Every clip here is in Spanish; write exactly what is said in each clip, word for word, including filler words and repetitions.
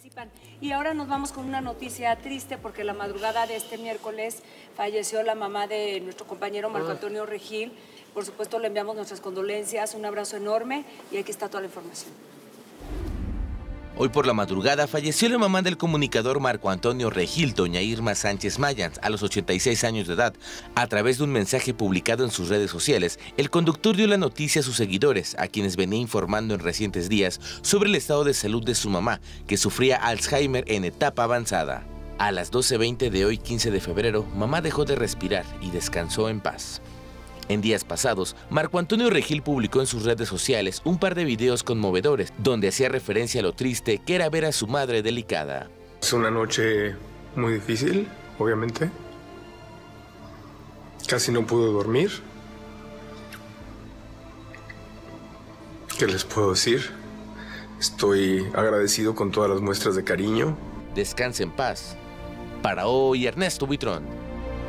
participan. Y ahora nos vamos con una noticia triste porque la madrugada de este miércoles falleció la mamá de nuestro compañero Marco Antonio Regil. Por supuesto, le enviamos nuestras condolencias, un abrazo enorme y aquí está toda la información. Hoy por la madrugada falleció la mamá del comunicador Marco Antonio Regil, doña Irma Sánchez Mayans, a los ochenta y seis años de edad. A través de un mensaje publicado en sus redes sociales, el conductor dio la noticia a sus seguidores, a quienes venía informando en recientes días sobre el estado de salud de su mamá, que sufría Alzheimer en etapa avanzada. A las doce veinte de hoy, quince de febrero, mamá dejó de respirar y descansó en paz. En días pasados, Marco Antonio Regil publicó en sus redes sociales un par de videos conmovedores donde hacía referencia a lo triste que era ver a su madre delicada. Es una noche muy difícil, obviamente. Casi no pude dormir. ¿Qué les puedo decir? Estoy agradecido con todas las muestras de cariño. Descanse en paz. Para hoy, Ernesto Buitrón.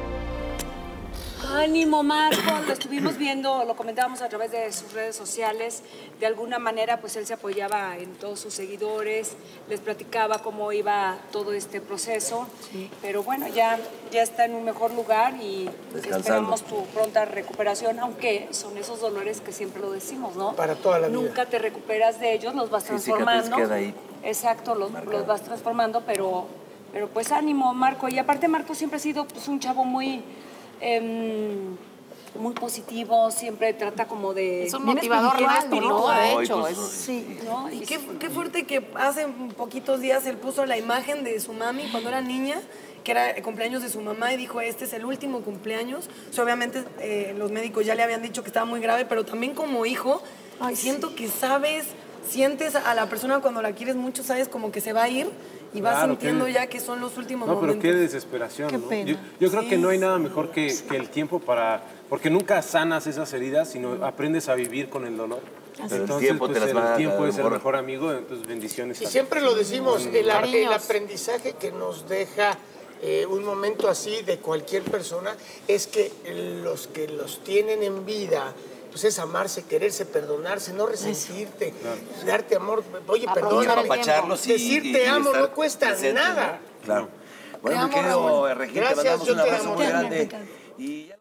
Ánimo, Marco, lo estuvimos viendo, lo comentábamos a través de sus redes sociales. De alguna manera, pues él se apoyaba en todos sus seguidores, les platicaba cómo iba todo este proceso. Sí. Pero bueno, ya, ya está en un mejor lugar y esperamos tu pronta recuperación, aunque son esos dolores que siempre lo decimos, ¿no? Para toda la vida. Nunca te recuperas de ellos, los vas transformando. Sí, queda ahí. Exacto, los, los vas transformando, pero, pero pues ánimo, Marco. Y aparte, Marco siempre ha sido pues, un chavo muy... Eh, muy positivo, siempre trata como de... Es un motivador nato, ¿no? De hecho, es, sí. ¿No? Y qué, qué fuerte que hace poquitos días él puso la imagen de su mami cuando era niña, que era el cumpleaños de su mamá, y dijo, este es el último cumpleaños. O sea, obviamente eh, los médicos ya le habían dicho que estaba muy grave, pero también como hijo, ay, siento sí. que sabes, sientes a la persona cuando la quieres mucho, sabes como que se va a ir, y vas claro, sintiendo que... ya que son los últimos no, momentos. No, pero qué desesperación, qué ¿no? pena. Yo, yo creo sí, que no hay nada mejor que, que el tiempo para... Porque nunca sanas esas heridas, sino aprendes a vivir con el dolor. Así entonces, el tiempo, pues, te las el va tiempo a es el mejor amigo, entonces bendiciones. Y siempre lo decimos, el, el aprendizaje que nos deja eh, un momento así de cualquier persona es que los que los tienen en vida... pues es amarse, quererse, perdonarse, no resentirte, claro. darte amor. Oye, perdóname, decir te amo no cuesta presente, nada. Claro. Bueno, mi querido Regil, te mandamos un abrazo muy grande. Y